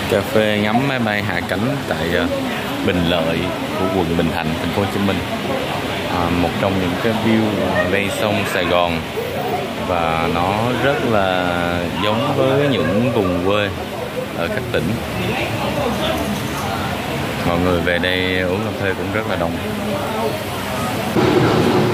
Cà phê ngắm máy bay hạ cánh tại Bình Lợi của quận Bình Thạnh, thành phố Hồ Chí Minh. Một trong những cái view ven sông Sài Gòn, và nó rất là giống với những vùng quê ở các tỉnh. Mọi người về đây uống cà phê cũng rất là đông.